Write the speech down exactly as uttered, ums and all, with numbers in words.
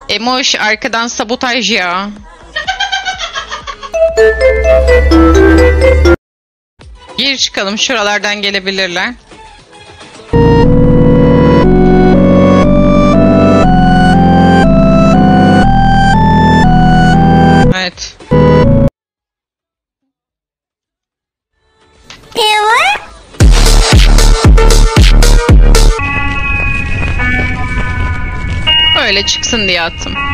Emoş arkadan sabotaj ya. Geri çıkalım, şuralardan gelebilirler. Evet. Öyle çıksın diye attım.